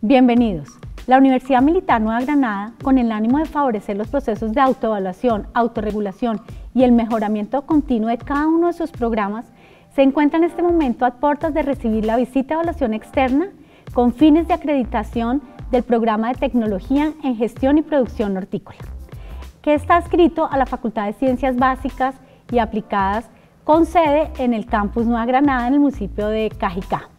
Bienvenidos. La Universidad Militar Nueva Granada, con el ánimo de favorecer los procesos de autoevaluación, autorregulación y el mejoramiento continuo de cada uno de sus programas, se encuentra en este momento a puertas de recibir la visita de evaluación externa con fines de acreditación del programa de Tecnología en Gestión y Producción Hortícola, que está adscrito a la Facultad de Ciencias Básicas y Aplicadas, con sede en el campus Nueva Granada, en el municipio de Cajicá.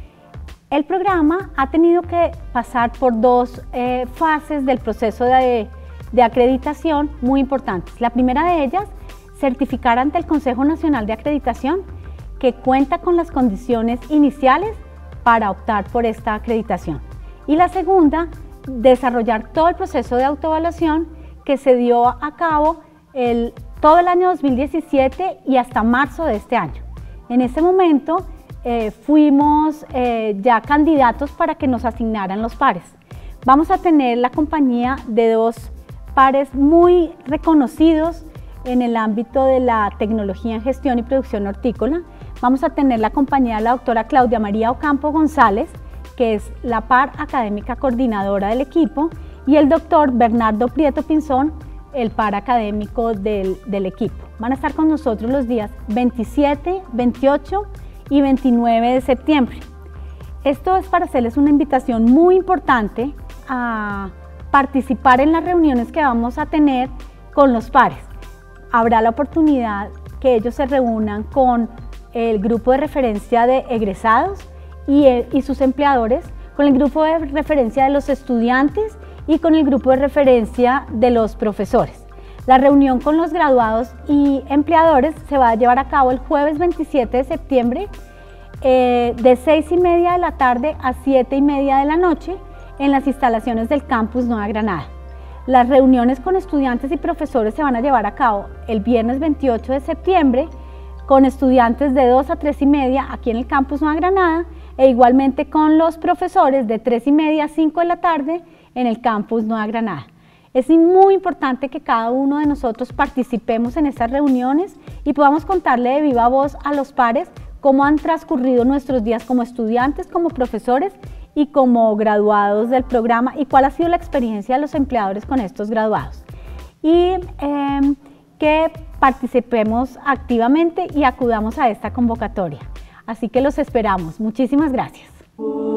El programa ha tenido que pasar por dos fases del proceso de acreditación muy importantes. La primera de ellas, certificar ante el Consejo Nacional de Acreditación que cuenta con las condiciones iniciales para optar por esta acreditación. Y la segunda, desarrollar todo el proceso de autoevaluación que se dio a cabo todo el año 2017 y hasta marzo de este año. En ese momento fuimos ya candidatos para que nos asignaran los pares. Vamos a tener la compañía de dos pares muy reconocidos en el ámbito de la tecnología en gestión y producción hortícola. Vamos a tener la compañía de la doctora Claudia María Ocampo González, que es la par académica coordinadora del equipo, y el doctor Bernardo Prieto Pinzón, el par académico del equipo. Van a estar con nosotros los días 27, 28 y 29 de septiembre. Esto es para hacerles una invitación muy importante a participar en las reuniones que vamos a tener con los pares. Habrá la oportunidad que ellos se reúnan con el grupo de referencia de egresados y sus empleadores, con el grupo de referencia de los estudiantes y con el grupo de referencia de los profesores. La reunión con los graduados y empleadores se va a llevar a cabo el jueves 27 de septiembre de 6:30 de la tarde a 7:30 de la noche en las instalaciones del campus Nueva Granada. Las reuniones con estudiantes y profesores se van a llevar a cabo el viernes 28 de septiembre con estudiantes de 2 a 3:30 aquí en el campus Nueva Granada e igualmente con los profesores de 3:30 a 5 de la tarde en el campus Nueva Granada. Es muy importante que cada uno de nosotros participemos en estas reuniones y podamos contarle de viva voz a los pares cómo han transcurrido nuestros días como estudiantes, como profesores y como graduados del programa y cuál ha sido la experiencia de los empleadores con estos graduados. Y que participemos activamente y acudamos a esta convocatoria. Así que los esperamos. Muchísimas gracias.